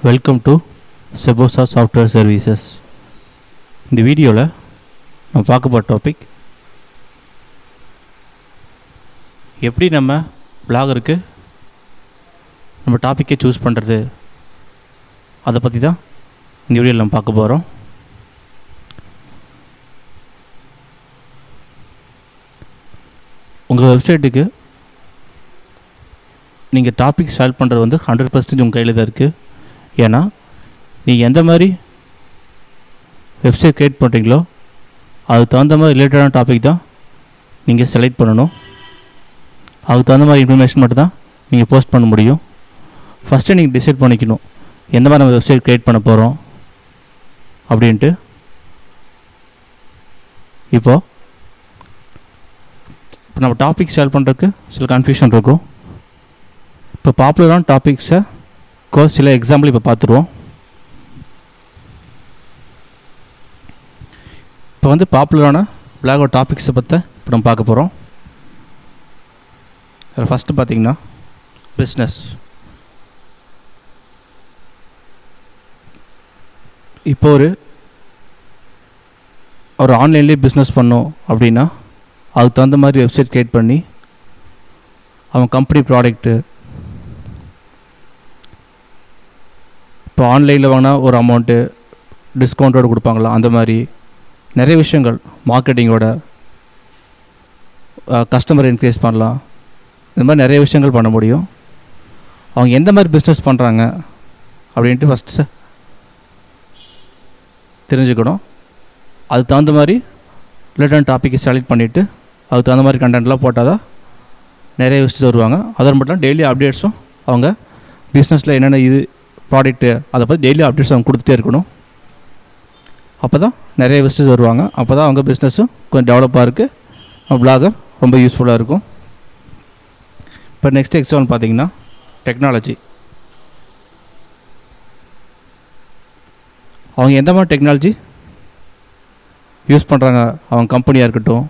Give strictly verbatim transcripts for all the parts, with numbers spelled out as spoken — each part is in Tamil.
வெல்கம் டு செபோசா சாஃப்ட்வேர் சர்வீசஸ். இந்த வீடியோவில் நம்ம பார்க்க போகிற டாபிக் எப்படி நம்ம பிளாகருக்கு நம்ம டாப்பிக்கை சூஸ் பண்ணுறது, அதை பற்றி தான் இந்த வீடியோவில் நம்ம பார்க்க போகிறோம். உங்கள் வெப்சைட்டுக்கு நீங்கள் டாபிக் செலக்ட் பண்ணுறது வந்து ஹண்ட்ரட் பர்சன்டேஜ் உங்கள் கையில் தான் இருக்குது. ஏன்னா நீங்கள் எந்த மாதிரி வெப்சைட் க்ரியேட் பண்ணுறீங்களோ அதுக்கு தகுந்த மாதிரி ரிலேட்டடான டாபிக் தான் நீங்கள் செலக்ட் பண்ணணும். அதுக்கு தகுந்த மாதிரி இன்ஃபர்மேஷன் மட்டும் தான் நீங்கள் போஸ்ட் பண்ண முடியும். ஃபஸ்ட்டு நீங்கள் டிசைட் பண்ணிக்கணும் எந்த மாதிரி நம்ம வெப்சைட் க்ரியேட் பண்ண போகிறோம் அப்படின்ட்டு. இப்போது இப்போ நம்ம டாபிக் செலக்ட் பண்ணுறதுக்கு சில கன்ஃபியூஷன் இருக்கும். இப்போ பாப்புலரான டாபிக்ஸை சில எக்ஸாம்பிள் இப்போ பார்த்துருவோம். இப்போ வந்து பாப்புலரான பிளாகோட டாபிக்ஸை பற்றி இப்போ நம்ம பார்க்க போகிறோம். அதில் ஃபஸ்ட்டு பார்த்திங்கன்னா பிஸ்னஸ். இப்போ ஒரு ஒரு ஆன்லைன்லேயே பிஸ்னஸ் பண்ணோம் அப்படின்னா அதுக்கு தகுந்த மாதிரி வெப்சைட் க்ரியேட் பண்ணி அவன் கம்பெனி ப்ராடக்ட்டு இப்போ ஆன்லைனில் வாங்கினா ஒரு அமௌண்ட்டு டிஸ்கவுண்ட்டோடு கொடுப்பாங்களா, அந்த மாதிரி நிறைய விஷயங்கள் மார்க்கெட்டிங்கோட கஸ்டமர் இன்க்ரீஸ் பண்ணலாம். இந்த மாதிரி நிறைய விஷயங்கள் பண்ண முடியும். அவங்க எந்த மாதிரி பிஸ்னஸ் பண்ணுறாங்க அப்படின்ட்டு ஃபஸ்ட்டு தெரிஞ்சுக்கணும். அதுக்கு தகுந்த மாதிரி ரிலேட்டட் டாப்பிக்கை செலக்ட் பண்ணிவிட்டு அதுக்கு தகுந்த மாதிரி கண்டென்ட்லாம் போட்டால் தான் நிறைய விஷயம் வருவாங்க. அதன் மட்டும் டெய்லி அப்டேட்ஸும் அவங்க பிஸ்னஸில் என்னென்ன இது ப்ராடக்ட்டு அதை பற்றி டெய்லி அப்டேட்ஸ் அவங்க கொடுத்துட்டே இருக்கணும். அப்போ தான் நிறைய விசிட்டர்ஸ் வருவாங்க. அப்போ தான் அவங்க பிஸ்னஸும் கொஞ்சம் டெவலப்பாக இருக்குது, பிளாகர் ரொம்ப யூஸ்ஃபுல்லாக இருக்கும். இப்போ நெக்ஸ்ட் எக்ஸாம்பிள் பார்த்திங்கன்னா டெக்னாலஜி. அவங்க எந்த மாதிரி டெக்னாலஜி யூஸ் பண்ணுறாங்க, அவங்க கம்பெனியாக இருக்கட்டும்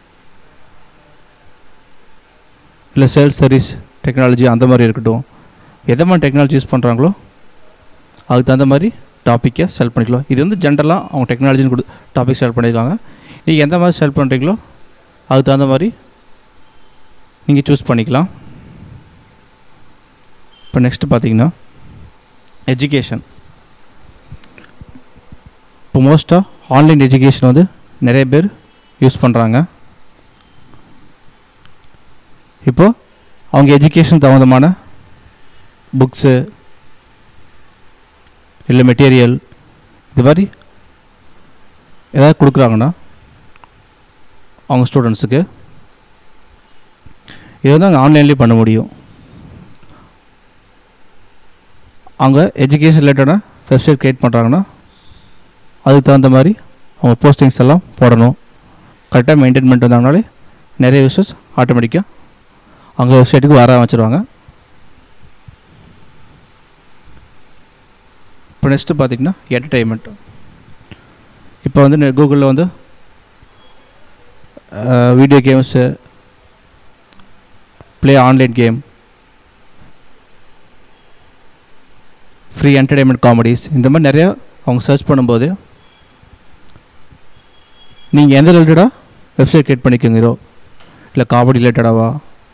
இல்லை சேல்ஸ் சர்வீஸ் டெக்னாலஜி அந்த மாதிரி இருக்கட்டும், எந்த மாதிரி டெக்னாலஜி யூஸ் பண்ணுறாங்களோ அதுக்கு தகுந்த மாதிரி டாப்பிக்கை செலக்ட் பண்ணிக்கலாம். இது வந்து ஜென்ரலாக அவங்க டெக்னாலஜின்னு கொடு டாபிக் செலக்ட் பண்ணியிருக்காங்க. நீங்கள் எந்த மாதிரி செலக்ட் பண்ணுறீங்களோ அதுக்கு தகுந்த மாதிரி நீங்கள் சூஸ் பண்ணிக்கலாம். இப்போ நெக்ஸ்ட்டு பார்த்தீங்கன்னா எஜுகேஷன். இப்போ மோஸ்ட்டாக ஆன்லைன் எஜுகேஷன் வந்து நிறைய பேர் யூஸ் பண்ணுறாங்க. இப்போது அவங்க எஜுகேஷன் தகுந்தமான புக்ஸு இல்லை மெட்டீரியல் இது மாதிரி ஏதாவது கொடுக்குறாங்கன்னா அவங்க ஸ்டூடெண்ட்ஸுக்கு இது வந்து அங்கே ஆன்லைன்லேயே பண்ண முடியும். அவங்க எஜுகேஷன் ரிலேட்டடாக வெப்சைட் க்ரியேட் பண்ணுறாங்கன்னா அதுக்கு தகுந்த மாதிரி அவங்க போஸ்டிங்ஸ் எல்லாம் போடணும். கரெக்டாக மெயின்டைன் பண்ணிட்டு வந்தாங்கனாலே நிறைய விஷயஸ் ஆட்டோமேட்டிக்காக அவங்க வெப்சைட்டுக்கு வர ஆரம்பிச்சிருவாங்க. இப்போ நெக்ஸ்ட்டு பார்த்திங்கன்னா என்டர்டெயின்மெண்ட். இப்போ வந்து கூகுளில் வந்து video games, play online game, free entertainment comedies இந்த மாதிரி நிறையா அவங்க சர்ச் பண்ணும்போது நீங்கள் எந்த ரிலேட்டடாக வெப்சைட் க்ரியேட் பண்ணிக்கோங்கிறோ, இல்லை காமெடி ரிலேட்டடாவா,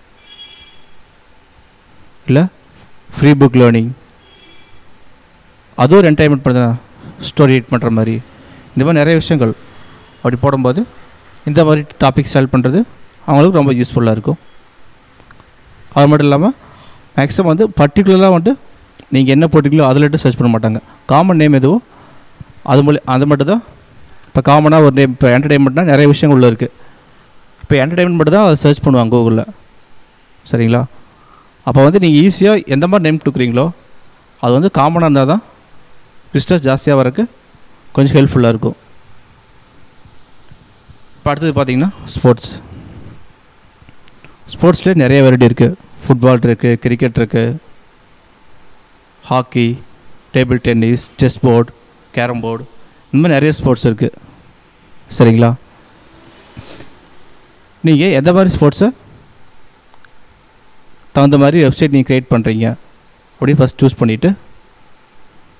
இல்லை ஃப்ரீ புக் லேர்னிங், அதுவும் ஒரு என்டர்டெயின்மெண்ட் பண்ணுற ஸ்டோரி எடிட் பண்ணுற மாதிரி இந்த மாதிரி நிறைய விஷயங்கள் அப்படி போடும்போது இந்த மாதிரி டாபிக் செலக்ட் பண்ணுறது அவங்களுக்கு ரொம்ப யூஸ்ஃபுல்லாக இருக்கும். அது மட்டும் இல்லாமல் மேக்ஸிமம் வந்து பர்டிகுலராக வந்துட்டு நீங்கள் என்ன போட்டிங்களோ அதில் சர்ச் பண்ண மாட்டாங்க. காமன் நேம் எதுவோ அது மூலம் அது மட்டும் தான். இப்போ காமனாக ஒரு நேம், இப்போ என்டர்டெயின்மெண்ட்னால் நிறைய விஷயங்கள் உள்ளே இருக்குது. இப்போ என்டர்டெயின்மெண்ட் மட்டும் தான் அதை சர்ச் பண்ணுவாங்க கூகுளில். சரிங்களா? அப்போ வந்து நீங்கள் ஈஸியாக எந்த மாதிரி நேம் கொடுக்குறீங்களோ அது வந்து காமனாக இருந்தால் தான் பிஸ்னஸ் ஜாஸ்தியாக வரக்கு கொஞ்சம் ஹெல்ப்ஃபுல்லாக இருக்கும். இப்போ அடுத்தது பார்த்திங்கன்னா ஸ்போர்ட்ஸ். ஸ்போர்ட்ஸ்லேயே நிறைய வெரைட்டி இருக்குது. ஃபுட்பால் இருக்குது, கிரிக்கெட் இருக்குது, hockey, table tennis, chess board, carrom board, இந்த மாதிரி நிறைய ஸ்போர்ட்ஸ் இருக்குது. சரிங்களா? நீங்கள் எந்த மாதிரி ஸ்போர்ட்ஸை தகுந்த மாதிரி வெப்சைட் நீங்கள் க்ரியேட் பண்ணுறீங்க அப்படி ஃபஸ்ட் சூஸ் பண்ணிவிட்டு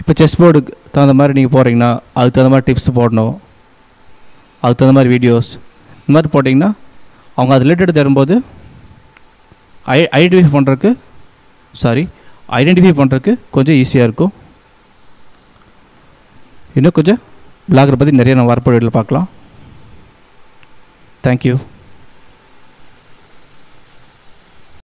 இப்போ செஸ் போர்டுக்கு தகுந்த மாதிரி நீங்கள் போகிறீங்கன்னா அதுக்கு தகுந்த மாதிரி டிப்ஸ் போடணும், அதுக்கு தகுந்த மாதிரி வீடியோஸ் இந்த மாதிரி போட்டிங்கன்னா அவங்க அது ரிலேட்டட் தரும்போது ஐ ஐடென்டிஃபை பண்ணுறதுக்கு சாரி ஐடென்டிஃபை பண்ணுறதுக்கு கொஞ்சம் ஈஸியாக இருக்கும். இன்னும் கொஞ்சம் பிளாகரை பற்றி நிறைய நான் வரப்போட வீடியோவில் பார்க்கலாம். தேங்க்யூ.